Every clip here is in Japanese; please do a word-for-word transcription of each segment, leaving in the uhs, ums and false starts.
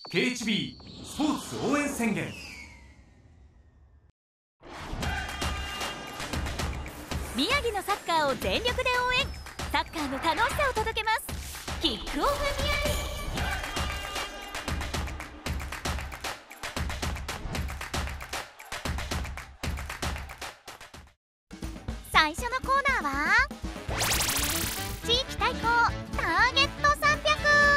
ケーエイチビー スポーツ応援宣言。 宮城のサッカーを全力で応援、サッカーの楽しさを届けます。キックオフ宮城。最初のコーナーは地域対抗ターゲットさんびゃ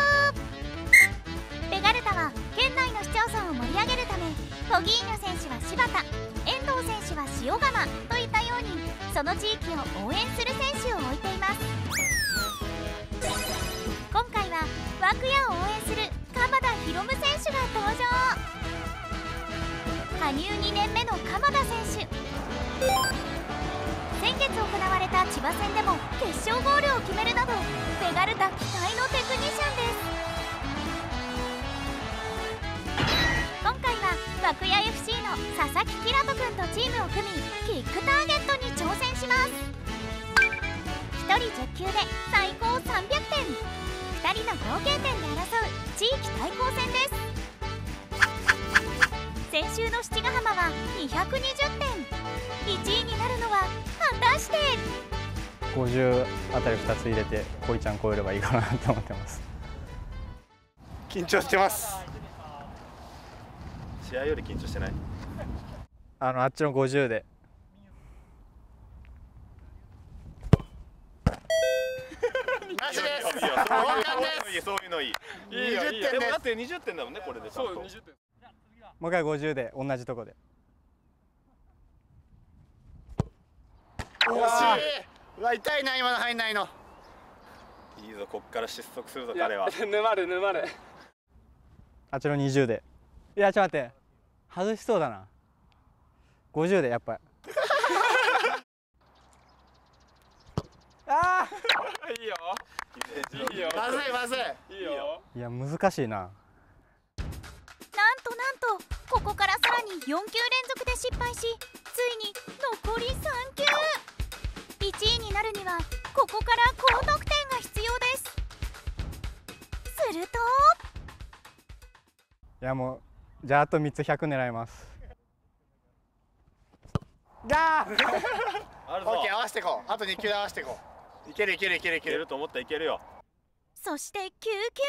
く。ベガルタは県内の市町村を盛り上げるため、フォギーニョ選手は柴田、遠藤選手は塩釜といったように、その地域を応援する選手を置いています。今回は涌谷を応援する鎌田博夢選手が登場。加入にねんめの鎌田選手、先月行われた千葉戦でも決勝ゴールを決めるなど、ベガルタ期待のテクニシャンです。今回は涌谷 エフシー の佐々木キラト君とチームを組み、キックターゲットに挑戦します。ひとりじゅっきゅうで最高さんびゃくてん、ふたりの合計点で争う地域対抗戦です。先週の七ヶ浜はにひゃくにじゅってん、いちいになるのは果たして。 ごじゅうあたりふたつ入れてこいちゃん超えればいいかなと思ってます。 緊張してます。試合より緊張してない？ あのあっちのごじゅうでなしです。そういうのいい。いいよいいよ。でもだってにじゅってんだもんね、これで。そう、にじゅってん。 もう一回ごじゅうで同じとこで。 惜しい。うわ、痛いな、今の入んないの。いいぞ、こっから失速するぞ彼は。沼る沼る。 あっちのにじゅうで。いやちょっと待って、外しそうだな。ごじゅうでやっぱり。ああいいよいいよ。まずいまずい。いいよ。 いや難しいな。 なんとなんと、ここからさらによんきゅう連続で失敗し、ついに残りさんきゅう。いちいになるにはここから高得点が必要です。すると、 いやもうじゃああとみっつひゃく狙います。 ガーオッケー、合わせていこう。あとにきゅうで合わせていこう。いけるいけるいけるいけると思ったらいけるよ。 そしてきゅうきゅ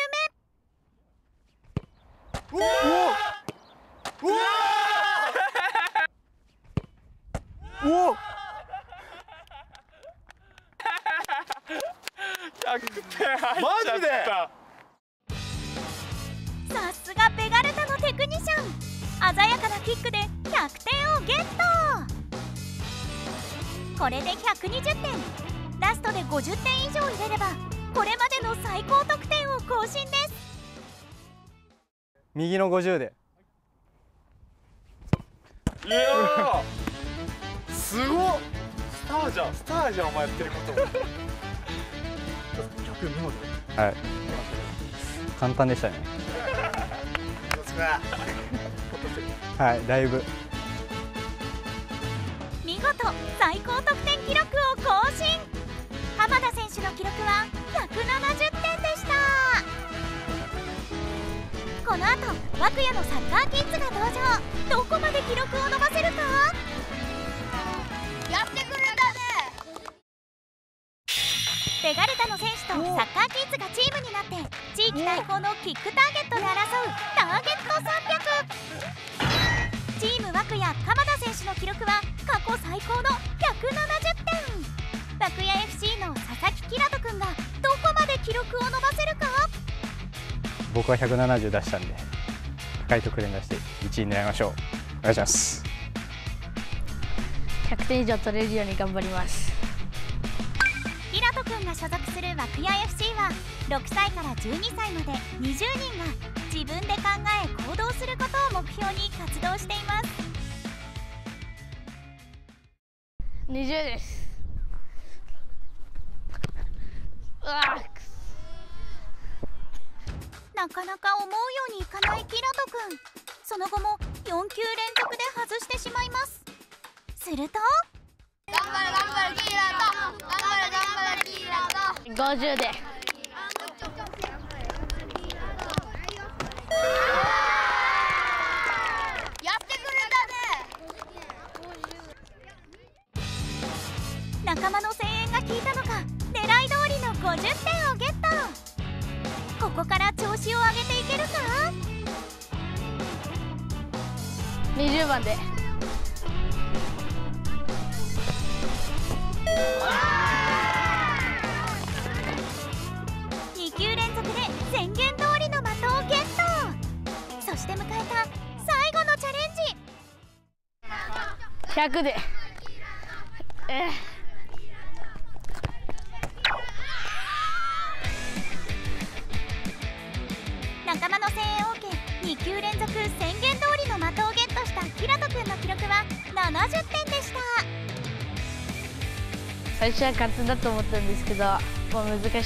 うめ。 うわうわおおひゃくてん入っちゃった。マジでさすがベガルタのテクニシャン、鮮やかなキックでひゃくてんをゲット。これでひゃくにじゅってん、ラストでごじゅってん以上入れればこれまでの最高得点を更新です。 右のごじゅうで。 いやーすごっ、スターじゃんスターじゃんお前やってること。逆見事。 はい、簡単でしたね。はい、だいぶ見事最高得点記録を更新。浜田選手の記録はひゃくななじゅってんでした。この後涌谷のサッカーキッズが登場。どこまで記録を伸ばせるか。やってくれたね。ベガルタの選手とサッカーキッズがチームになって地域対抗のキックターゲットで争うターゲットさんびゃく。チーム涌谷鎌田選手の記録は過去最高のひゃくななじゅってん。涌谷 エフシー の佐々木キラト君がどこまで記録を伸ばせるか。 僕はひゃくななじゅう出したんで、高い得点出していちい狙いましょう。お願いします。 ひゃくてん以上取れるように頑張ります。 キラト君が所属する涌谷 エフシー はろくさいからじゅうにさいまでにじゅうにんが自分で考え行動することを目標に活動しています。 にじゅうです。うわー、 なかなか思うようにいかないキラト君。その後もよんきゅう連続で外してしまいます。すると、 頑張れ頑張れキラト、頑張れ頑張れキラト。 ごじゅうで。 にじゅうばんで。 にきゅう連続で宣言通りの的をゲット。そして迎えた最後のチャレンジ。 ひゃくで。えー仲間の声援を受けにきゅう連続宣言通りの的をゲットしたキラト君の記録はななじゅってんでした。 最初は簡単だと思ったんですけど、もう難しかったです。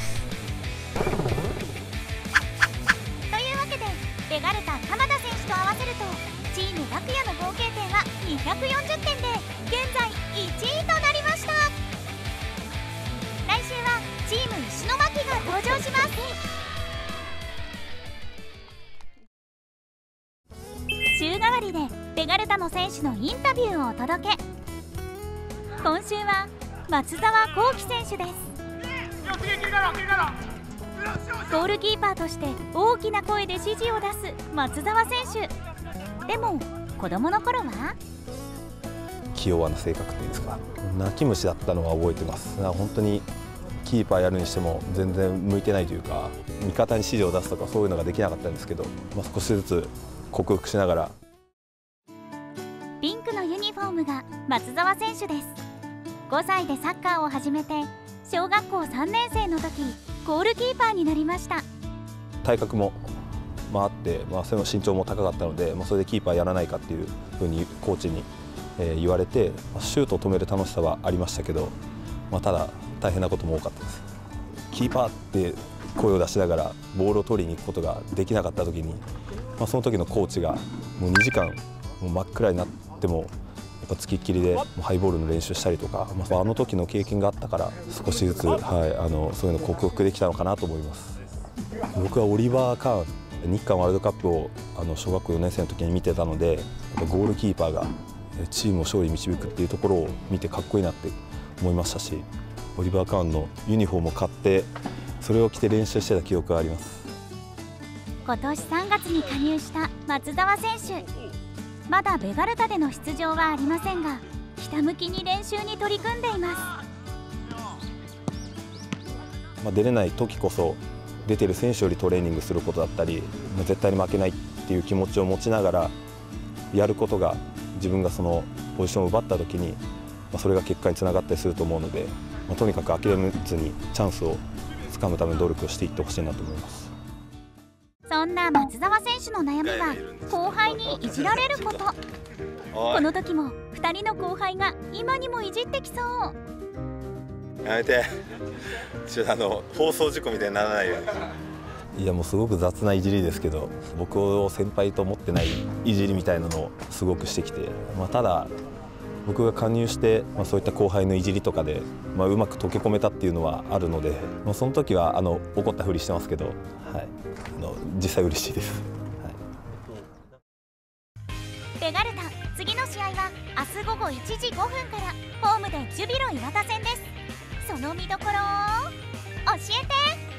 というわけでベガルタ鎌田選手と合わせるとチーム楽屋の合計点はにひゃくよんじゅってんで現在いちいとなりました。来週はチーム石巻が登場します。週替わりでベガルタの選手のインタビューをお届け。今週は松澤幸輝選手です。ゴールキーパーとして大きな声で指示を出す松澤選手。でも子供の頃は気弱な性格っていうんですか、泣き虫だったのは覚えてます。本当にキーパーやるにしても全然向いてないというか、味方に指示を出すとかそういうのができなかったんですけど、まあ、少しずつ克服しながら。 ピンクのユニフォームが松澤選手です。ごさいでサッカーを始めて小学校さんねん生の時ゴールキーパーになりました。 体格も、まあ、あって、まあ、その身長も高かったので、まあ、それでキーパーやらないかっていうふうにコーチに、えー、言われて、まあ、シュートを止める楽しさはありましたけど、まあ、ただ大変なことも多かったです。キーパーって声を出しながらボールを取りに行くことができなかった時に、まあ、その時のコーチがもうにじかんもう真っ暗になってもやっぱつきっきりでもうハイボールの練習したりとか、まあ、あの時の経験があったから少しずつ、はい、あのそういうの克服できたのかなと思います。僕はオリバー・カーン、日韓ワールドカップをあの小学校よねん生の時に見てたので、ゴールキーパーがチームを勝利に導くっていうところを見てかっこいいなって思いましたし、オリバー・カーンのユニフォームを買ってそれを着て練習してた記憶があります。 今年さんがつに加入した松澤選手。まだベガルタでの出場はありませんが、ひたむきに練習に取り組んでいます。 まあ、出れない時こそ出てる選手よりトレーニングすることだったり、まあ、絶対に負けないっていう気持ちを持ちながらやることが、自分がそのポジションを奪った時に、まあ、それが結果につながったりすると思うので、まあ、とにかく諦めずにチャンスをつかむための努力をしていってほしいなと思います。 そんな松澤選手の悩みは後輩にいじられること。この時もふたりの後輩が今にもいじってきそう。 やめて、ちょっとあの放送事故みたいにならないように。 いやもうすごく雑ないじりですけど、僕を先輩と思ってないいじりみたいなのをすごくしてきて、まあ、ただ僕が加入して、まあ、そういった後輩のいじりとかで、まあ、うまく溶け込めたっていうのはあるので、まあ、その時はあの怒ったふりしてますけど、はい、あの実際嬉しいです。はい、 ベガルタ次の試合は明日ごごいちじごふんからホームでジュビロ磐田戦です。その見どころを教えて香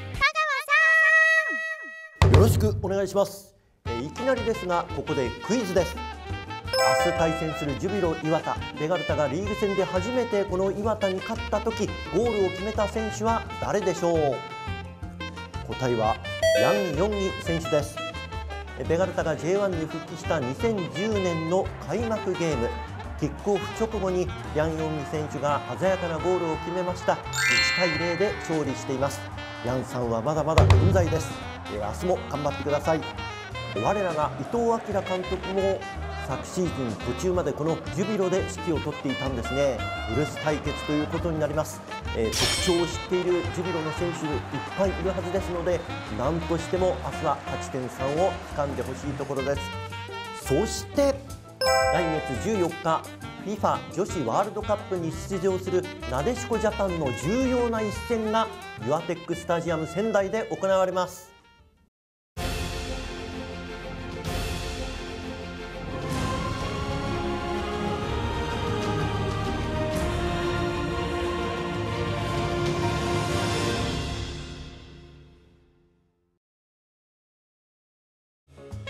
川さん。 よろしくお願いします。えいきなりですがここでクイズです。明日対戦するジュビロ磐田、ベガルタがリーグ戦で初めてこの磐田に勝った時ゴールを決めた選手は誰でしょう。答えはヤン・ヨンギ選手です。ベガルタが ジェイワン に復帰したにせんじゅうねんの開幕ゲーム、キックオフ直後にヤン・ヨンギ選手が鮮やかなゴールを決めました。いちたいゼロで勝利しています。ヤンさんはまだまだ健在です。明日も頑張ってください。我らが伊藤明監督も昨シーズン途中までこのジュビロで指揮を執っていたんですね。古巣対決ということになります。えー、特徴を知っているジュビロの選手いっぱいいるはずですので、何としても明日は勝ち点さんを掴んでほしいところです。そして来月じゅうよっか フィファ 女子ワールドカップに出場するなでしこジャパンの重要な一戦がユアテックスタジアム仙台で行われます。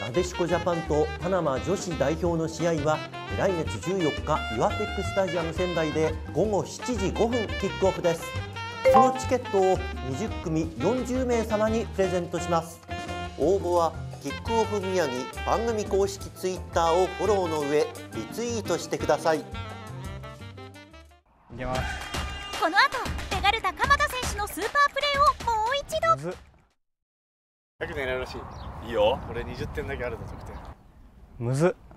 なでしこジャパンとパナマ女子代表の試合は来月じゅうよっかイワテックスタジアム仙台でごごしちじごふんキックオフです。そのチケットをにじゅっくみよんじゅうめいさまにプレゼントします。応募はキックオフ宮城番組公式ツイッターをフォローの上リツイートしてください。 いけます。 この後ベガルタ鎌田選手のスーパープレーをもう一度。 むずっ。 ひゃくてん狙うらしい。いいよ。これにじゅってんだけあるぞ得点。 むずっ。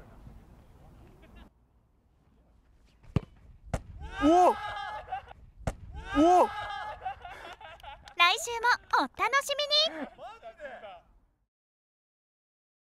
おお。おお。 来週もお楽しみに。